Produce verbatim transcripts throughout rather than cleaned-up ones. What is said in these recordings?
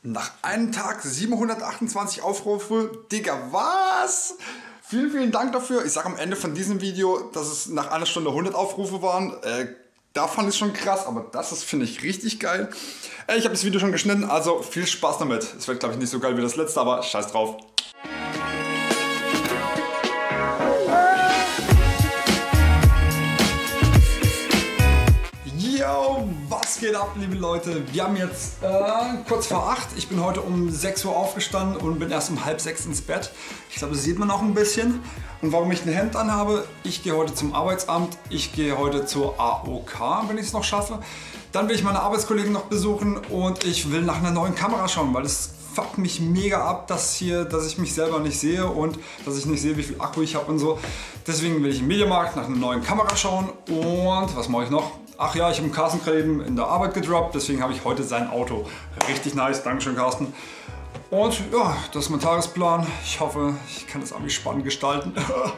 Nach einem Tag siebenhundertachtundzwanzig Aufrufe. Digga, was? Vielen, vielen Dank dafür. Ich sage am Ende von diesem Video, dass es nach einer Stunde hundert Aufrufe waren. Äh, da fand ich es schon krass, aber das ist, finde ich, richtig geil. Äh, ich habe das Video schon geschnitten, also viel Spaß damit. Es wird, glaube ich, nicht so geil wie das letzte, aber scheiß drauf. Yo, was geht ab, liebe Leute? Wir haben jetzt äh, kurz vor acht. Ich bin heute um sechs Uhr aufgestanden und bin erst um halb sechs ins Bett. Ich glaube, das sieht man auch ein bisschen. Und warum ich ein Hemd anhabe? Ich gehe heute zum Arbeitsamt. Ich gehe heute zur A O K, wenn ich es noch schaffe. Dann will ich meine Arbeitskollegen noch besuchen und ich will nach einer neuen Kamera schauen, weil es fuckt mich mega ab, dass hier, dass ich mich selber nicht sehe und dass ich nicht sehe, wie viel Akku ich habe und so. Deswegen will ich im Mediamarkt nach einer neuen Kamera schauen und was mache ich noch? Ach ja, ich habe Carsten gerade eben in der Arbeit gedroppt, deswegen habe ich heute sein Auto. Richtig nice, Dankeschön Carsten. Und ja, das ist mein Tagesplan. Ich hoffe, ich kann das irgendwie spannend gestalten.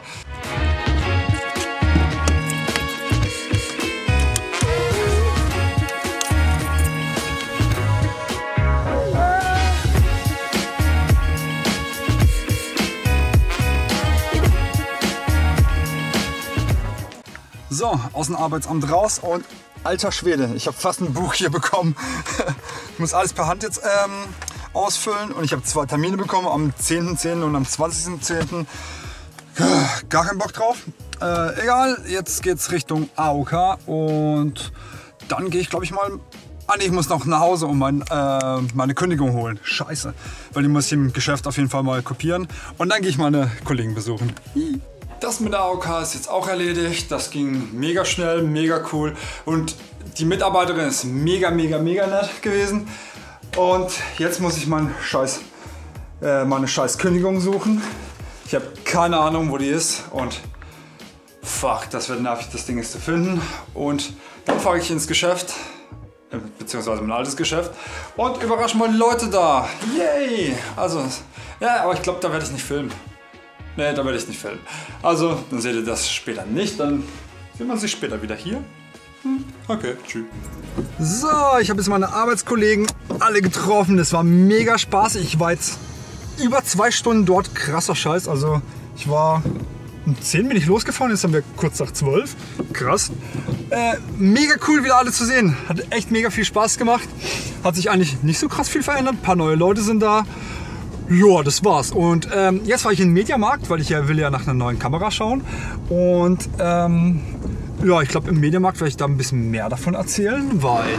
So, aus dem Arbeitsamt raus und alter Schwede, ich habe fast ein Buch hier bekommen. Ich muss alles per Hand jetzt ähm, ausfüllen und ich habe zwei Termine bekommen, am zehnten zehnten und am zwanzigsten zehnten Gar keinen Bock drauf. Äh, egal, jetzt geht's Richtung A O K und dann gehe ich, glaube ich, mal... Ah nee, ich muss noch nach Hause und mein, äh, meine Kündigung holen. Scheiße, weil die muss ich im Geschäft auf jeden Fall mal kopieren und dann gehe ich meine Kollegen besuchen. Das mit der A O K ist jetzt auch erledigt. Das ging mega schnell, mega cool. Und die Mitarbeiterin ist mega, mega, mega nett gewesen. Und jetzt muss ich mein scheiß, äh, meine scheiß Kündigung suchen. Ich habe keine Ahnung, wo die ist. Und fuck, das wird nervig, das Ding ist zu finden. Und dann fahre ich ins Geschäft, äh, beziehungsweise mein altes Geschäft. Und überraschen mal die Leute da. Yay! Also, ja, aber ich glaube, da werde ich nicht filmen. Ne, da werde ich nicht filmen. Also, dann seht ihr das später nicht. Dann sieht man sich später wieder hier. Hm, okay, tschüss. So, ich habe jetzt meine Arbeitskollegen alle getroffen. Das war mega Spaß. Ich war jetzt über zwei Stunden dort. Krasser Scheiß. Also, ich war um zehn bin ich losgefahren. Jetzt haben wir kurz nach zwölf. Krass. Äh, mega cool, wieder alle zu sehen. Hat echt mega viel Spaß gemacht. Hat sich eigentlich nicht so krass viel verändert. Ein paar neue Leute sind da. Ja, das war's. Und ähm, jetzt war ich in den Mediamarkt, weil ich ja will ja nach einer neuen Kamera schauen. Und ähm, ja, ich glaube im Mediamarkt werde ich da ein bisschen mehr davon erzählen, weil...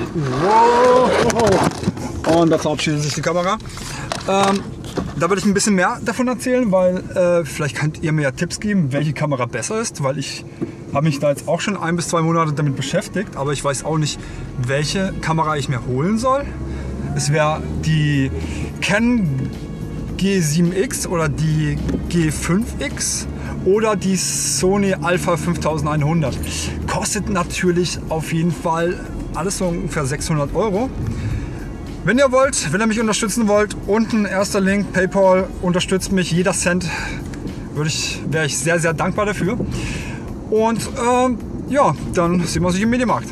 Wow. Und da verabschiedet sich die Kamera. Ähm, da werde ich ein bisschen mehr davon erzählen, weil äh, vielleicht könnt ihr mir ja Tipps geben, welche Kamera besser ist, weil ich habe mich da jetzt auch schon ein bis zwei Monate damit beschäftigt, aber ich weiß auch nicht, welche Kamera ich mir holen soll. Es wäre die Canon G sieben X oder die G fünf X oder die Sony Alpha fünftausendeinhundert. Kostet natürlich auf jeden Fall alles so ungefähr sechshundert Euro. Wenn ihr wollt, wenn ihr mich unterstützen wollt, unten erster Link, PayPal, unterstützt mich, jeder Cent würde ich, wäre ich sehr, sehr dankbar dafür. Und ähm, ja, dann sehen wir uns im Mediamarkt.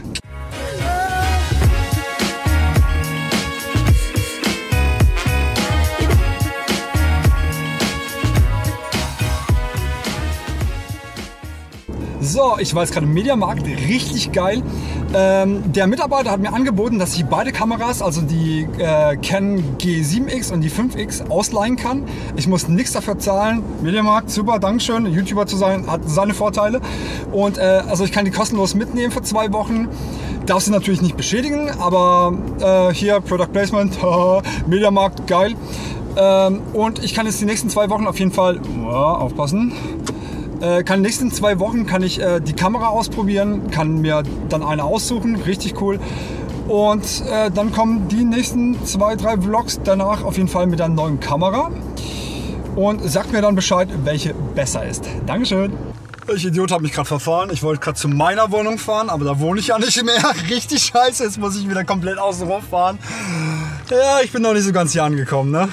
So, ich war jetzt gerade im Mediamarkt, richtig geil. Ähm, der Mitarbeiter hat mir angeboten, dass ich beide Kameras, also die äh, Canon G sieben X und die fünf X, ausleihen kann. Ich muss nichts dafür zahlen. Mediamarkt, super, Dankeschön. YouTuber zu sein, hat seine Vorteile. Und äh, also ich kann die kostenlos mitnehmen für zwei Wochen. Darf sie natürlich nicht beschädigen, aber äh, hier Product Placement, Mediamarkt, geil. Ähm, und ich kann jetzt die nächsten zwei Wochen auf jeden Fall, oh, aufpassen, kann in den nächsten zwei Wochen kann ich äh, die Kamera ausprobieren, kann mir dann eine aussuchen, richtig cool. Und äh, dann kommen die nächsten zwei, drei Vlogs danach auf jeden Fall mit der neuen Kamera. Und sagt mir dann Bescheid, welche besser ist. Dankeschön. Ich Idiot, habe mich gerade verfahren. Ich wollte gerade zu meiner Wohnung fahren, aber da wohne ich ja nicht mehr. Richtig scheiße, jetzt muss ich wieder komplett außen rum fahren. Ja, ich bin noch nicht so ganz hier angekommen, ne?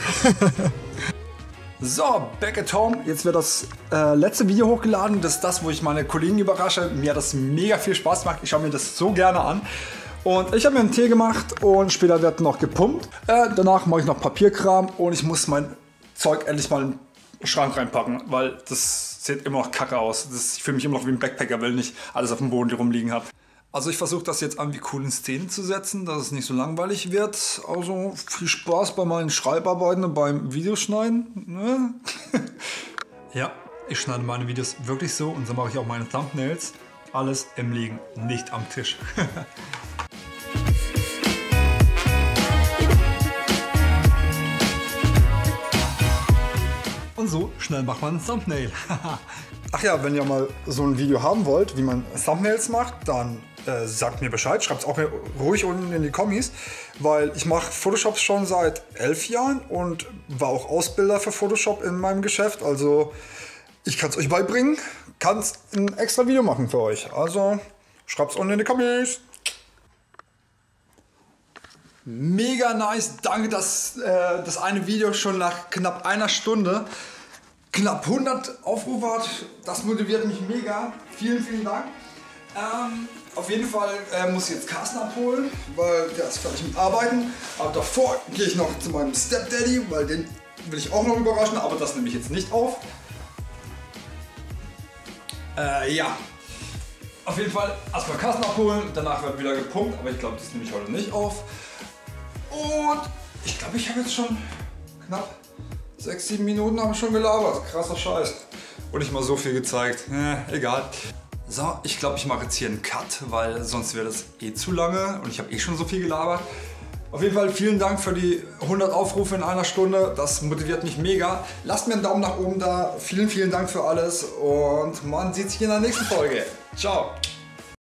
So, back at home. Jetzt wird das äh, letzte Video hochgeladen. Das ist das, wo ich meine Kollegen überrasche. Mir hat das mega viel Spaß gemacht. Ich schaue mir das so gerne an. Und ich habe mir einen Tee gemacht und später wird noch gepumpt. Äh, danach mache ich noch Papierkram und ich muss mein Zeug endlich mal in den Schrank reinpacken, weil das sieht immer noch kacke aus. Das, ich fühle mich immer noch wie ein Backpacker, weil ich nicht alles auf dem Boden rumliegen habe. Also ich versuche das jetzt irgendwie cool in Szenen zu setzen, dass es nicht so langweilig wird. Also viel Spaß bei meinen Schreibarbeiten und beim Videoschneiden. Ne? Ja, ich schneide meine Videos wirklich so und so mache ich auch meine Thumbnails. Alles im Liegen, nicht am Tisch. Und so schnell macht man ein Thumbnail. Ach ja, wenn ihr mal so ein Video haben wollt, wie man Thumbnails macht, dann äh, sagt mir Bescheid. Schreibt es auch mir ruhig unten in die Kommis, weil ich mache Photoshop schon seit elf Jahren und war auch Ausbilder für Photoshop in meinem Geschäft. Also ich kann es euch beibringen, kann ein extra Video machen für euch. Also schreibt es unten in die Kommis. Mega nice, danke, dass äh, das eine Video schon nach knapp einer Stunde knapp hundert Aufrufe hat. Das motiviert mich mega. Vielen, vielen Dank. Ähm, auf jeden Fall äh, muss ich jetzt Carsten abholen, weil der ist fertig mit Arbeiten. Aber davor gehe ich noch zu meinem Stepdaddy, weil den will ich auch noch überraschen, aber das nehme ich jetzt nicht auf. Äh, ja. Auf jeden Fall erstmal Carsten abholen, danach wird wieder gepumpt, aber ich glaube, das nehme ich heute nicht auf. Und ich glaube, ich habe jetzt schon knapp sechs, sieben Minuten haben schon gelabert. Krasser Scheiß. Und nicht mal so viel gezeigt. Äh, egal. So, ich glaube, ich mache jetzt hier einen Cut, weil sonst wäre das eh zu lange und ich habe eh schon so viel gelabert. Auf jeden Fall vielen Dank für die hundert Aufrufe in einer Stunde. Das motiviert mich mega. Lasst mir einen Daumen nach oben da. Vielen, vielen Dank für alles und man sieht sich in der nächsten Folge. Ciao.